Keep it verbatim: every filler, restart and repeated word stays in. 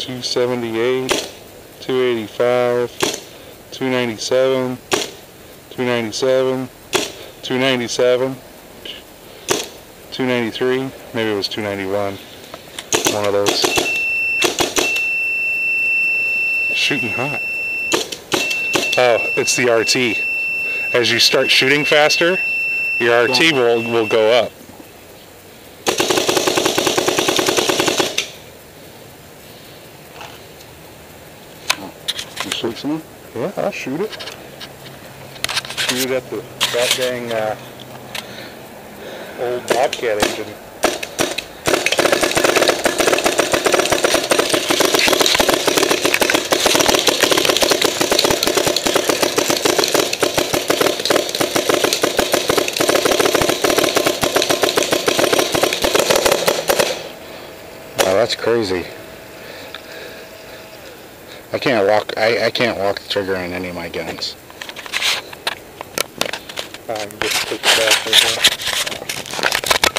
two seventy-eight, two eighty-five, two ninety-seven, two ninety-seven, two ninety-seven, two ninety-three, maybe it was two ninety-one, one of those. Shooting hot. Oh, it's the R T. As you start shooting faster, your R T will, will go up. You shoot some? Yeah, I'll shoot it. Shoot it at the that dang uh, old Bobcat engine. Oh, that's crazy. I can't walk. I, I can't walk the trigger on any of my guns. Um, just click back right there.